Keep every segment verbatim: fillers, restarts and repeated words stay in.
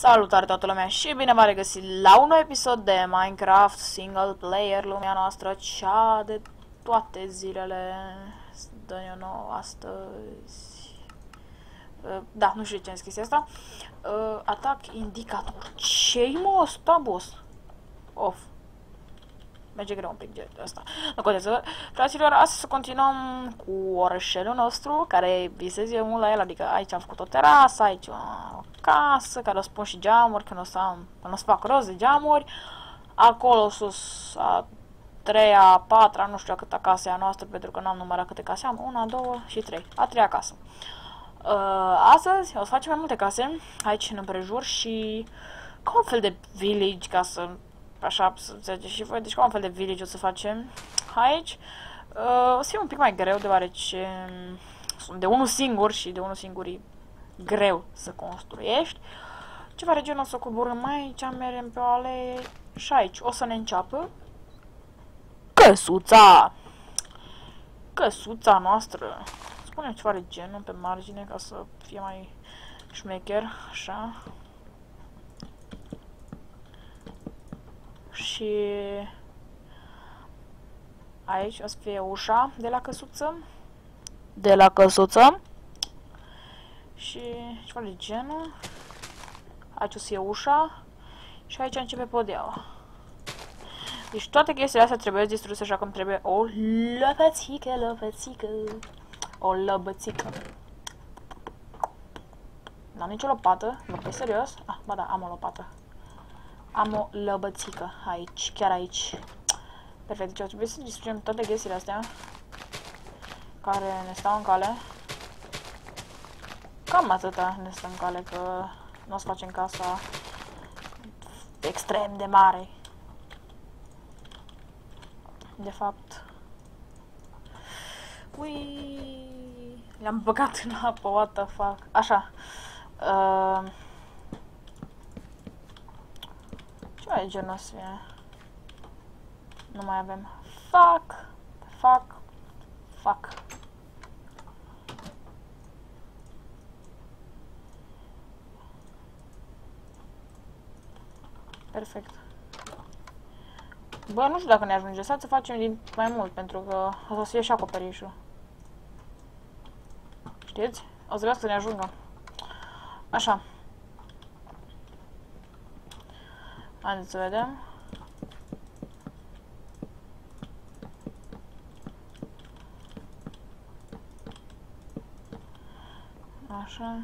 Salutare toată lumea și bine v-am regăsit la un nou episod de Minecraft Single Player, lumea noastră, cea de toate zilele. Dă-ne nou astăzi. Da, nu știu ce am scris asta. Atac indicator. Ce-i mă ăsta, boss? Off. Merge greu un pic de asta. Nu contează. Fraților, astăzi să continuăm cu orășelul nostru, care visez eu mult la el, adică aici am făcut o terasă, aici o casă, care o spun și geamuri, când o să, am, când o să fac rost de geamuri. Acolo sus, a treia, a patra, nu știu câtă casă e a noastră, pentru că n-am numărat câte case am, una, două și trei. A treia casă. Uh, astăzi o să facem mai multe case, aici în împrejur și ca un fel de village, ca să așa să înțelegeți și voi, deci ca un fel de village o să facem aici. Uh, o să fie un pic mai greu, deoarece sunt de unul singur și de unul singur e greu să construiești. Ceva regiune o să coborâm aici, mergem pe o alee și aici o să ne înceapă căsuța. Căsuța noastră. Spunem ceva de genul pe margine ca să fie mai șmecher, așa. Și aici o să fie ușa de la căsuță. De la căsuță. Și ceva de genul. Aici o să fie ușa. Și aici începe podeaua. Deci toate chestiile astea trebuie distruse așa cum trebuie. O lăbățică, lăbățică. O lăbățică. N-am nicio lopată. Nu, serios? Ah, ba da, am o lopată. Am o lăbățică aici, chiar aici. Perfect, deci o trebuie să distrugem toate chestiile astea care ne stau în cale. Cam atâta ne stau în cale, că nu o să facem casa extrem de mare. De fapt. Ui, le-am băgat în apă, what the fuck. Așa. Uh, Ce e genul să fie? Nu mai avem. Fuck. Fuck. Fuck. Perfect. Bă, nu știu dacă ne ajunge. Să facem din mai mult, pentru că o să fie și acoperișul. Știți? O să vreau să ne ajungă. Așa. Haideți să vedem. Așa.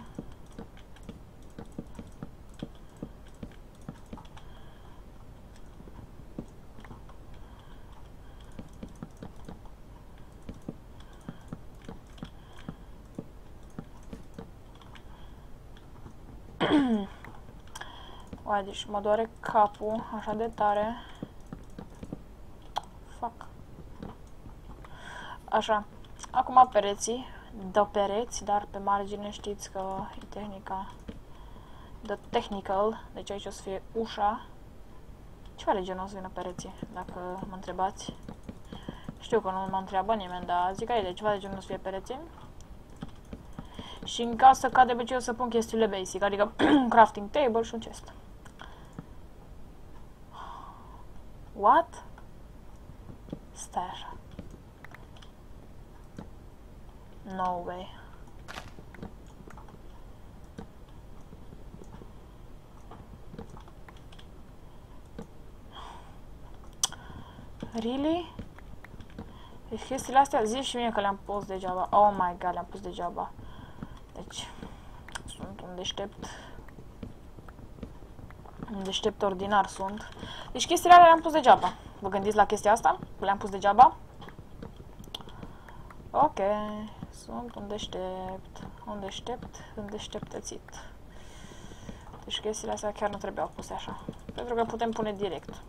Uai, deci mă doare capul așa de tare. Fuck. Așa. Acum pereții. Dă pereți, dar pe margine știți că e tehnica. The technical. Deci aici o să fie ușa. Ceva de genul o să vină pereții, dacă mă întrebați. Știu că nu mă întreabă nimeni, dar zic că e de ceva de genul o să fie pereții. Și în casă, ca de obicei, o să pun chestiile basic, adică un crafting table și un chest. What? Stai așa. No way. Really? Deci chestiile astea, zici și mie că le-am pus degeaba. Oh my god, le-am pus degeaba. Deci, sunt un deștept. Un deștept ordinar sunt. Deci chestiile alea le-am pus degeaba. Vă gândiți la chestia asta? Le-am pus degeaba? Ok. Sunt un deștept. Un deștept îndeșteptățit. Deci chestiile astea chiar nu trebuiau puse așa. Pentru că putem pune direct.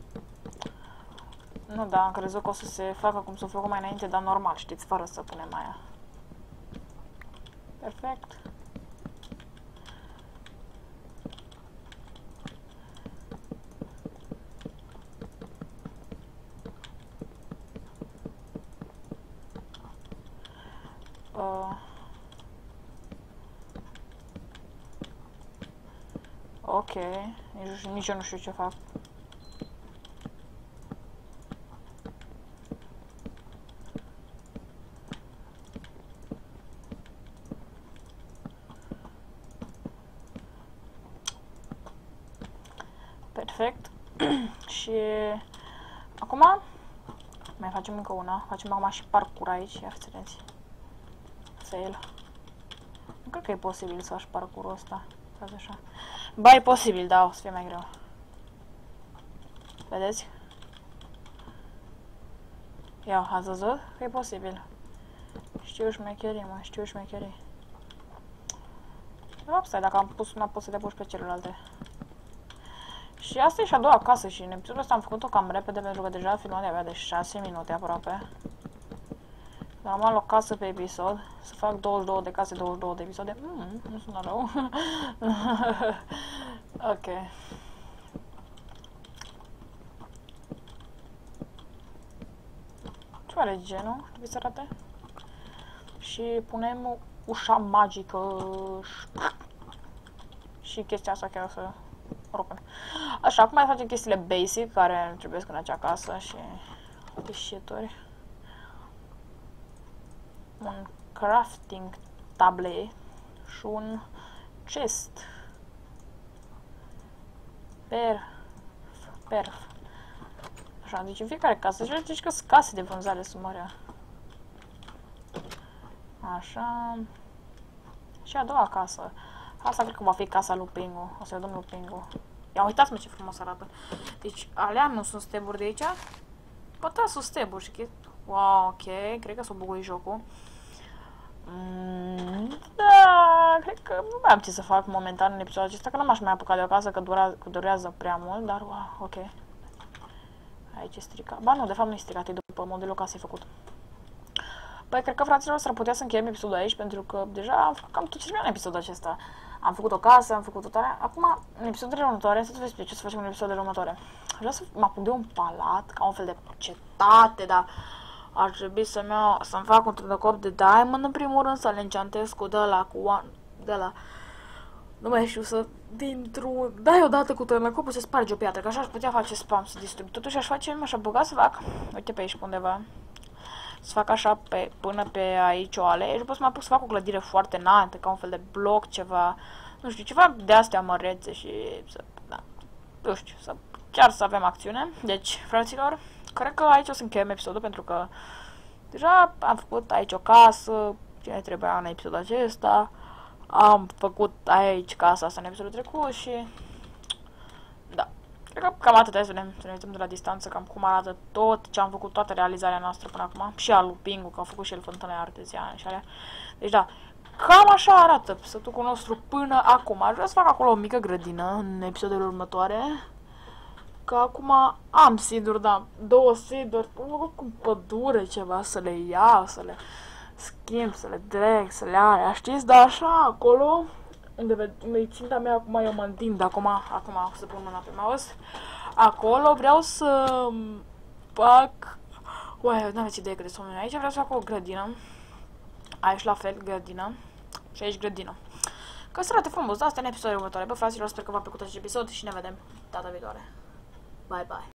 Nu, da, am crezut că o să se facă cum s-a făcut mai înainte, dar normal, știți, fără să punem aia. Perfect. Uh. ok. Nici, nici eu nu știu ce fac. Perfect. Și acum mai facem încă una. Facem acum și parcur aici. Ia fiți. Fail. Nu cred că e posibil să faci parcurul ăsta. Faci așa. Ba, e posibil, da, o să fie mai greu. Vedeți? Ia, ați văzut că e posibil. Știu șmecherii, mă, știu șmecherii. De fapt, stai, dacă am pus una, pot să le pus pe celelalte. Și asta e și a doua casă și în episodul ăsta am făcut-o cam repede pentru că deja filmul de avea de șase minute aproape. Normal o casă pe episod. Să fac douăzeci și două de case, douăzeci și două de episoade. Mm, nu sună rău. Ok. Ce are genul? Trebuie să arate. Și punem ușa magică. Și chestia asta chiar să rupem. Așa, acum mai facem chestiile basic care trebuie în acea casă și alte shit-uri. Un crafting table și un chest. Per. Perf. Așa, deci în fiecare casă, și zici că sunt case de vânzare sumărea. Așa. Și a doua casă. Asta cred că va fi casa lui Pingu. O să-i dăm lui Pingu. Ia uitați-mă ce frumos arată. Deci, alea nu sunt steburi de aici. Poate sunt steburi și wow, ok. Cred că s-o buguit jocul. Mm, da, cred că nu mai am ce să fac momentan în episodul acesta, că nu m-aș mai apuca de o casă, că, dura, că durează prea mult, dar wow, ok. Aici e stricat. Ba nu, de fapt nu e stricat, e după modelul casei făcut. Păi, cred că, fraților, s-ar putea să încheiem episodul aici, pentru că deja am făcut cam tot ce vreau în episodul acesta. Am făcut o casă, am făcut o tare. Acum, în episodurile următoare, să-ți vezi ce să facem în episodurile următoare. Vreau să mă apuc de un palat, ca un fel de cetate, dar ar trebui să-mi iau, să-mi fac un trudăcop de diamond, în primul rând, să le enchantez cu de-ala, cu one, de-ala. Nu mai știu să, dintr-un, dai odată cu trudăcopul, se sparge o piatră, că așa aș putea face spam, să distrug. Totuși aș face, m-aș apuca să fac, uite pe aici, pe undeva. Să fac așa pe, până pe aici o ale și pot să mă apuc să fac o clădire foarte înaltă, ca un fel de bloc, ceva, nu știu, ceva de astea mărețe și să, da, nu știu, să, chiar să avem acțiune. Deci, fraților, cred că aici o să încheiem episodul pentru că deja am făcut aici o casă, ce ne trebuia în episodul acesta, am făcut aici casa asta în episodul trecut și da. Cred că cam atât, să ne, să ne uităm de la distanță, cam cum arată tot ce am făcut, toată realizarea noastră până acum. Și al lui Pingu, că a făcut și el fântâne arteziane și alea. Deci da, cam așa arată sătucul nostru până acum. Aș vrea să fac acolo o mică grădină în episoadele următoare. Că acum am seed-uri, da, două seed-uri, am făcut cu pădure ceva, să le iau, să le schimb, să le dreg, să le alea, știți? Dar așa, acolo... Unde, unde ținta mea acum eu mă întind, acum, acum o să pun mâna pe mouse. Acolo vreau să fac... Uai, nu aveți idee cât de somn. Aici vreau să fac o grădină. Aici la fel, grădină. Și aici grădină. Că să arate frumos, da? Asta în episodul următoare. Bă, fraților, sper că v-a plăcut acest episod și ne vedem data viitoare. Bye, bye!